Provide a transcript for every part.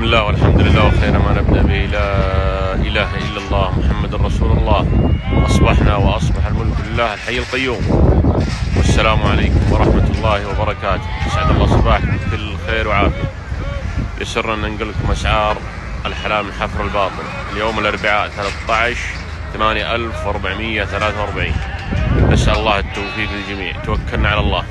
بسم الله والحمد لله وخير ما نبدأ به لا إله إلا الله محمد رسول الله. أصبحنا وأصبح الملك لله الحي القيوم. والسلام عليكم ورحمة الله وبركاته. أسعد الله صباحكم بكل خير وعافية. يسرنا أن ننقل لكم أسعار الحلال من حفر الباطن اليوم الأربعاء 13/8/1443. نسأل الله التوفيق للجميع. توكلنا على الله.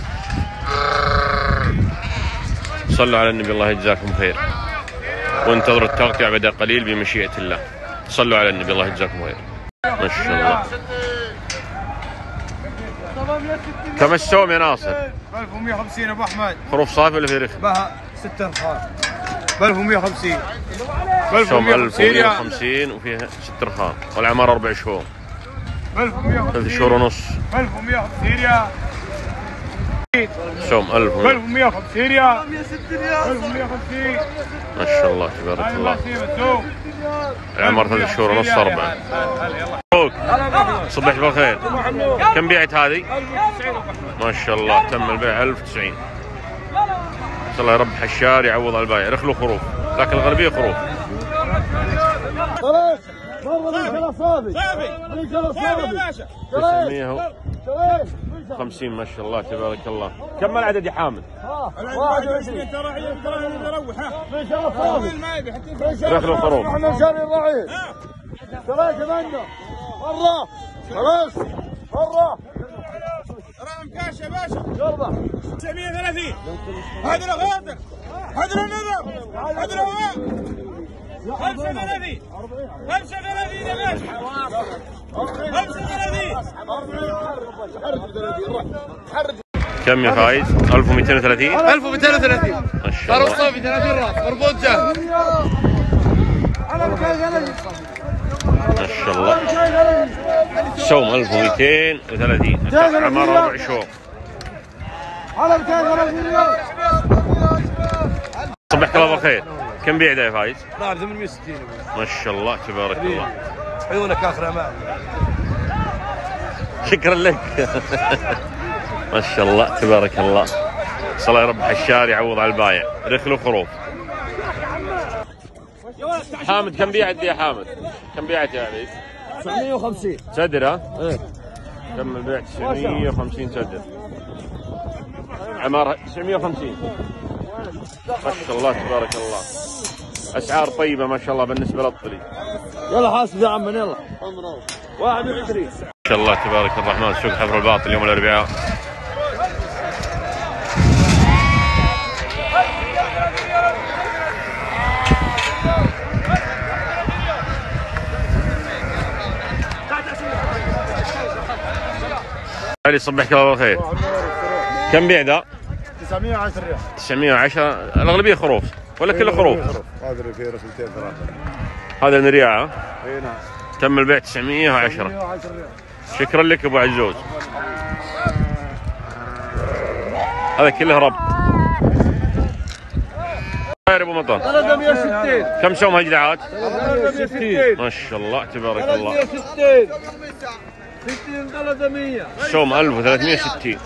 صلوا على النبي الله يجزاكم خير، وانتظروا التغطية بعد قليل بمشيئة الله. صلوا على النبي الله يجزاكم خير. ما شاء الله. كم السوم يا ناصر؟ ب 1150 ابو احمد. خروف صافي ولا في رخ؟ بها 6 رخام ب 1150. سوم 1150 وفيها 6 رخام والعمار 4 شهور. ب 1150. 3 شهور ونص. ب 1150 ريال. سوم 1000 ب 1150 ريال. 1150. ما شاء الله تبارك الله. العمر 3 شهور ونص 4. صبحت بالخير. كم بيعت هذه؟ ما شاء الله تم البيع 1090. الله يرب حشار يعوض على البايع. رخلوا خروف لكن الغالبية خروف. 950 ما شاء الله تبارك الله. كم العدد يا حامد؟ 21. ترى نروح رخلوا خروف. احنا شاري الرعيل. ترى كمان مرة خلاص مرة رقم كاش يا باشا. يلا 930. هذا الغادر هذا النذر هذا الهواء 35 35 يا باشا 35. كم يا فايز؟ 1230. 1230 ما شاء الله. صافي 30 راس مربوط جاهز. ما شاء الله. سوم 1230. عمار 4 شهور. صبحك الله بالخير. كم بيع ده يا فايز؟ 860. ما شاء الله تبارك الله. عيونك اخر امان. شكرا لك. ما شاء الله تبارك الله. صلى يا رب حشار يعوض على البايع. رخلوا خروف. حامد كم بيعت يا حامد؟ كم بيعت يا عبيد؟ 950. صدر ها؟ ايه. كم البيع؟ 950 صدر. عمار 950. ما شاء الله تبارك الله. اسعار طيبه ما شاء الله بالنسبه للطلي. يلا حاسب يا عم يلا. 21. ما شاء الله تبارك الرحمن. سوق حفر الباطن يوم الاربعاء. علي صبحك الله بالخير. كم بيع ذا؟ 910 ريال. 910. الاغلبيه خروف ولا كله خروف؟ هذا في رسلتين ثلاثه. هذا النريعه. اي نعم. تم البيع 910. 910 ريال. شكرا لك ابو عزوز. هذا كله رب. خير ابو مطر. 360. كم سوم هالجدعات؟ 360. ما شاء الله تبارك الله. 360. 60 300. سوم 1360.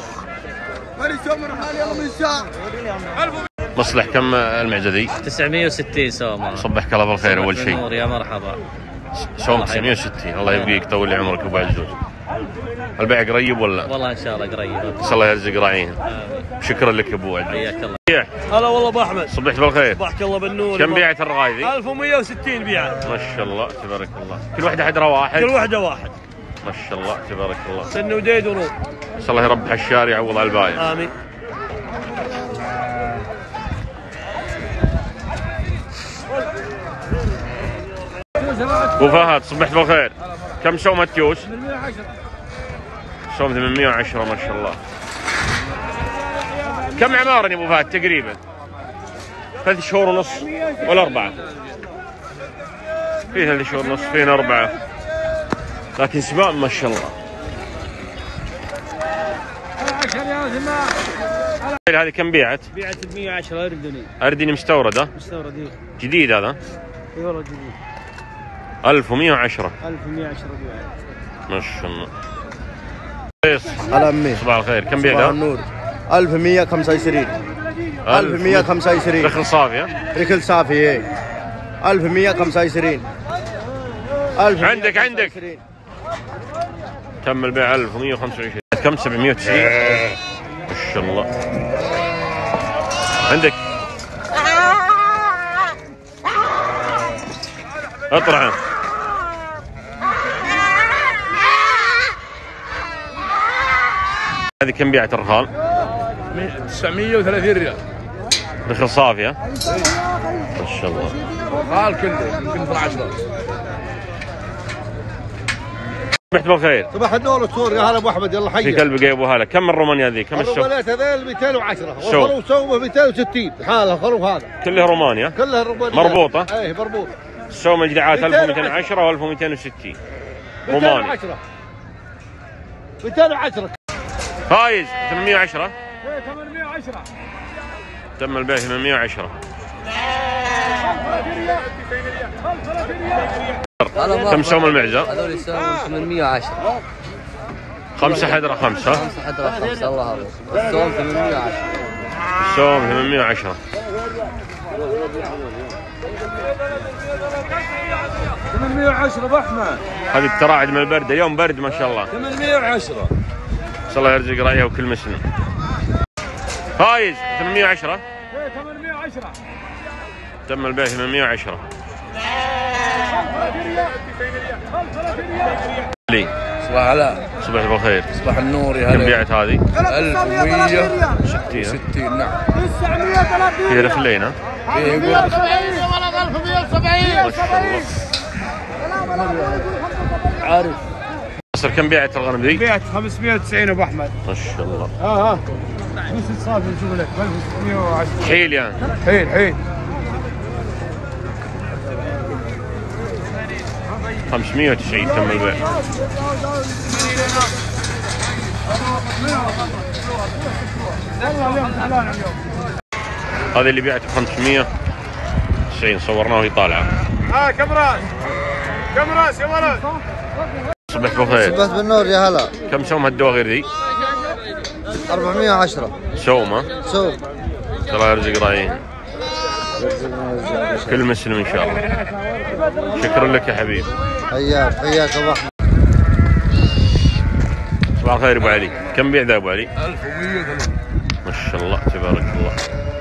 مصلح كم المعزة 960 سومة. صبحك الله بالخير اول شيء. نور يا مرحبا. سوم 960. الله يبقيك طول لي عمرك ابو عزوز. البيع قريب ولا؟ والله ان شاء الله قريب. ان شاء الله يرزق راعيهم. شكرا لك ابو عزوز. حياك الله. هلا والله ابو احمد. صبحت بالخير. صبحك الله بالنور. كم بيعت الرغاية؟ 1160 بيعت. ما شاء الله تبارك الله. كل واحدة حدرة واحد. كل واحده واحد. ما شاء الله تبارك الله. سن وديد ونور. ان شاء الله يرب حشار يعوض على البايع. امين. ابو فهد صبحت بالخير. كم سوم التيوس؟ 810. سوم 810 ما شاء الله. كم عمارا يا ابو فهد تقريبا؟ 3 شهور ونص ولا 4؟ في 3 شهور ونص فينا 4 لكن سباع ما شاء الله. هذه كم بيعت؟ بيعت ب 110 اردني. اردني مستورد ها؟ مستورد ايه. جديد هذا؟ اي والله جديد. 1110. 1110 بيعت. ما شاء الله. هلا امي. صباح الخير. كم بيع صباح ذا؟ النور. 1125. 1125. رخل صافية. ركل صافي ايه 1125. عندك تم البيع 1125. كم 790 ما شاء الله. عندك اطلع. هذه كم بيعت الرخال؟ 930 ريال. رخل صافية ما شاء الله. الرخال كله يمكن 12. صبحت بالخير. صباح النور والسرور يا هلا ابو احمد يلا في حيك. كلب جايبو هلا. كم الرومانيا ذي؟ كم الشوك؟ الرومانيات هذول 210 الشوك. والخروف سومه 260 حالها الخروف هذا كلها رومانيا كلها رومانيات مربوطة؟ ايه مربوطة. السوم الجدعات 1210 و 1260 روماني. 210 فايز 810. ايه 810. تم البيع 810. كم سوم المعزة؟ هذول يساوون 810. 5 حدرة 5. 5 حدرة 5 الله يرضى. السوم 810. السوم 810. 810 ابو احمد. هذه التراعد من البرد. اليوم برد ما شاء الله. 810. ان شاء الله يرزق رأيه وكل مسلم. فايز 810. ايه 810. تم البيع 810. لي صباح علاء. صباح بالخير. صباح النور يا كم هلا. بيعت هذه؟ 1160 نعم. 930. في رخلين ها؟ فيه يقول ما شاء الله. عارف. ناصر كم بيعت الغنم ذي؟ بيعت 590 ابو احمد. ما شاء الله. ها نص صافي نشوف لك 1610. حيل يعني. حيل 590 تم البيع. هذه اللي بيعت 590 صورناه وهي طالعه. كم راس يا ولد. صبحت بالخير. صبحت بالنور يا هلا. كم سوم هالدواغير ذي؟ 410 سومه. سوم. الله يرزق رايين كل مسلم ان شاء الله. شكرا لك يا حبيبي. حياك ابو احمد. صباح الخير ابو علي. كم بيع ذا ابو علي؟ 1130. ما شاء الله تبارك الله.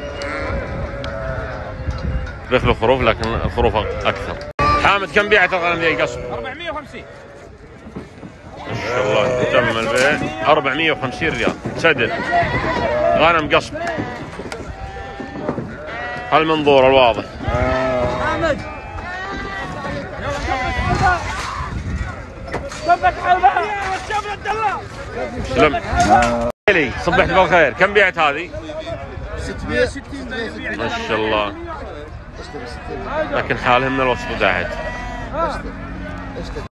رخل الخروف لكن الخروف اكثر. حامد كم بيعت الغنم ذي قصب؟ 450. ما شاء الله تم البيع 450 ريال سدل. غنم قصب هالمنظور الواضح. احمد صبت حلبة شوف الدلال. سلم. لي صبحت بالخير. كم بيعت هذه؟ 660 ما شاء الله. لكن حالهم من الوسط تحت.